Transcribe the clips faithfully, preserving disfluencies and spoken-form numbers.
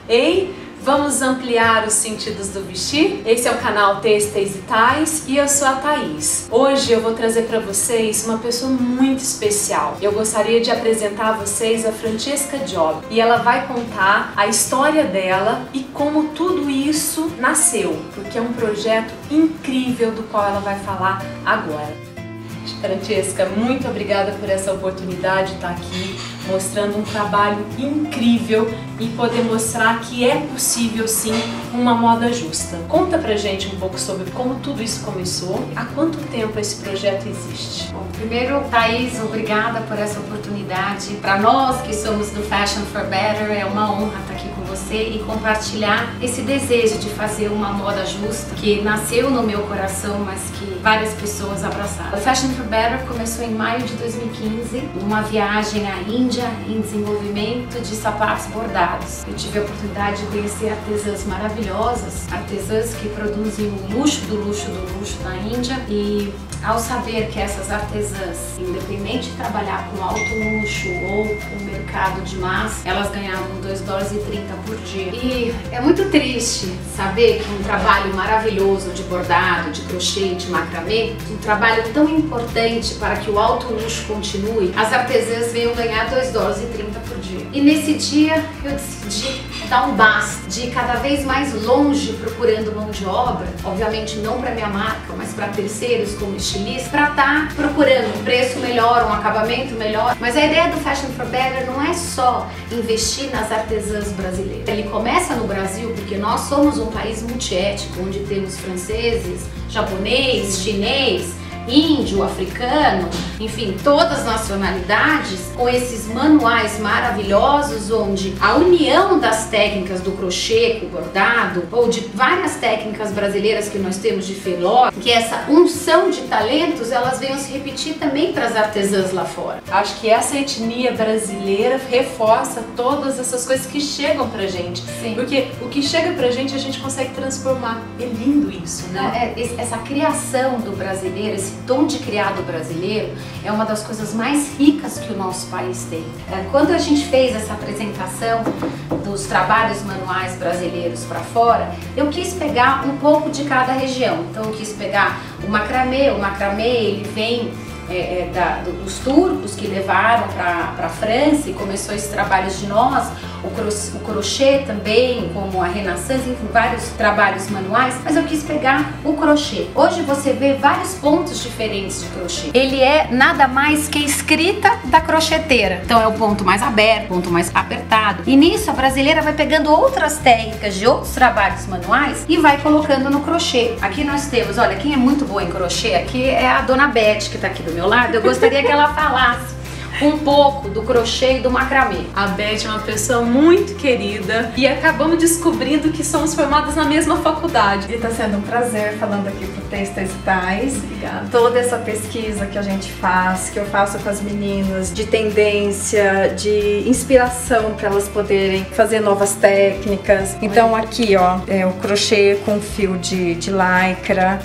Ei, vamos ampliar os sentidos do vestir? Esse é o canal Têxteis e Tais e eu sou a Thaís. Hoje eu vou trazer para vocês uma pessoa muito especial. Eu gostaria de apresentar a vocês a Francesca Job e ela vai contar a história dela e como tudo isso nasceu, porque é um projeto incrível do qual ela vai falar agora. Francesca, muito obrigada por essa oportunidade de estar aqui mostrando um trabalho incrível e poder mostrar que é possível sim uma moda justa. Conta pra gente um pouco sobre como tudo isso começou, há quanto tempo esse projeto existe? Bom, primeiro, Thaís, obrigada por essa oportunidade. Para nós que somos do Fashion for Better, é uma honra estar aqui com você e compartilhar esse desejo de fazer uma moda justa que nasceu no meu coração, mas que várias pessoas abraçaram. O Fashion for Better começou em maio de dois mil e quinze, numa viagem à Índia em desenvolvimento de sapatos bordados. Eu tive a oportunidade de conhecer artesãs maravilhosas, artesãs que produzem o luxo do luxo do luxo na Índia, e ao saber que essas artesãs, independente de trabalhar com alto luxo ou com mercado de massa, elas ganhavam dois dólares e trinta por dia. E é muito triste saber que um trabalho maravilhoso de bordado, de crochê, de macramê, um trabalho tão importante para que o alto luxo continue, as artesãs venham ganhar dois dólares e trinta por dia. E nesse dia eu decidi dar um basta, de ir cada vez mais longe procurando mão de obra, obviamente não para minha marca, mas para terceiros como estilista, para estar procurando um preço melhor, um acabamento melhor. Mas a ideia do Fashion for Better não é só investir nas artesãs brasileiras. Ele começa no Brasil porque nós somos um país multiétnico, onde temos franceses, japonês, chinês, índio, africano, enfim, todas as nacionalidades, com esses manuais maravilhosos onde a união das técnicas do crochê com o bordado, ou de várias técnicas brasileiras que nós temos de feló, que essa unção de talentos, elas venham se repetir também para as artesãs lá fora. Acho que essa etnia brasileira reforça todas essas coisas que chegam pra gente. Sim. Porque o que chega pra gente a gente consegue transformar. É lindo isso, né? Não, é, essa criação do brasileiro, esse dom de criar do brasileiro é uma das coisas mais ricas que o nosso país tem. Quando a gente fez essa apresentação dos trabalhos manuais brasileiros para fora, eu quis pegar um pouco de cada região. Então eu quis pegar o macramê. O macramê ele vem É, é, da, do, dos turcos que levaram para a França e começou esses trabalhos de nós, o, cro, o crochê também, como a Renaissance, enfim, vários trabalhos manuais, mas eu quis pegar o crochê. Hoje você vê vários pontos diferentes de crochê. Ele é nada mais que escrita da crocheteira. Então é o ponto mais aberto, o ponto mais apertado. E nisso a brasileira vai pegando outras técnicas de outros trabalhos manuais e vai colocando no crochê. Aqui nós temos, olha, quem é muito boa em crochê aqui é a dona Beth, que está aqui do meu lado. Eu gostaria que ela falasse um pouco do crochê e do macramê. A Beth é uma pessoa muito querida e acabamos descobrindo que somos formadas na mesma faculdade. E tá sendo um prazer falando aqui pro Têxteis e Tais. Obrigada. Toda essa pesquisa que a gente faz, que eu faço com as meninas, de tendência, de inspiração para elas poderem fazer novas técnicas. Então aqui, ó, é o crochê com fio de, de lycra.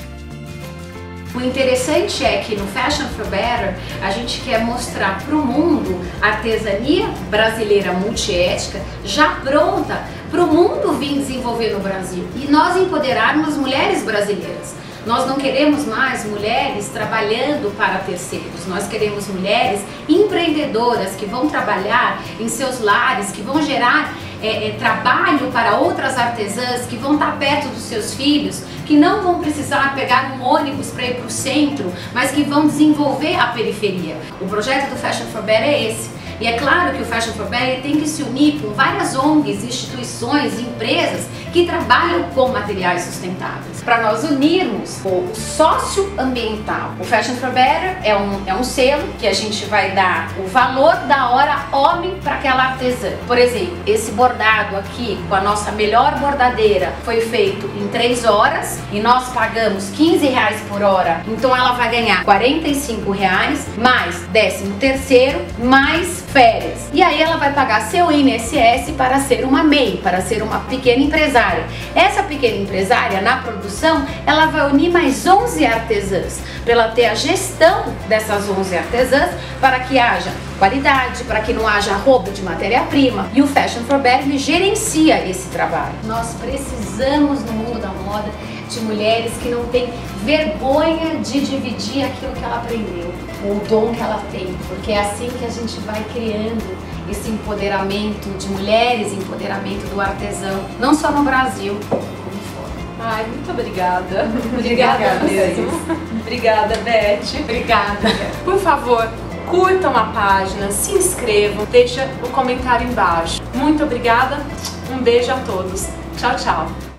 O interessante é que no Fashion for Better a gente quer mostrar para o mundo a artesania brasileira multiétnica já pronta para o mundo vir desenvolver no Brasil e nós empoderarmos as mulheres brasileiras. Nós não queremos mais mulheres trabalhando para terceiros, nós queremos mulheres empreendedoras que vão trabalhar em seus lares, que vão gerar é, é, trabalho para outras artesãs, que vão estar perto dos seus filhos, que não vão precisar pegar um ônibus para ir para o centro, mas que vão desenvolver a periferia. O projeto do Fashion for Better é esse. E é claro que o Fashion for Better tem que se unir com várias O N Gs, instituições, empresas que trabalham com materiais sustentáveis, para nós unirmos o socioambiental. O Fashion for Better é um, é um selo que a gente vai dar o valor da hora homem para aquela artesã. Por exemplo, esse bordado aqui com a nossa melhor bordadeira foi feito em três horas e nós pagamos quinze reais por hora, então ela vai ganhar quarenta e cinco reais, mais décimo terceiro, mais férias. E aí ela vai pagar seu I N S S para ser uma M E I, para ser uma pequena empresária. Essa pequena empresária, na produção, ela vai unir mais onze artesãs, para ela ter a gestão dessas onze artesãs, para que haja qualidade, para que não haja roubo de matéria-prima. E o Fashion for Better gerencia esse trabalho. Nós precisamos, no mundo da moda, de mulheres que não têm vergonha de dividir aquilo que ela aprendeu, o dom que ela tem, porque é assim que a gente vai criando esse empoderamento de mulheres, empoderamento do artesão, não só no Brasil, como fora. Ai, muito obrigada. Obrigada mesmo. Obrigada, Beth. Obrigada. Por favor, curtam a página, se inscrevam, deixa o comentário embaixo. Muito obrigada, um beijo a todos. Tchau, tchau.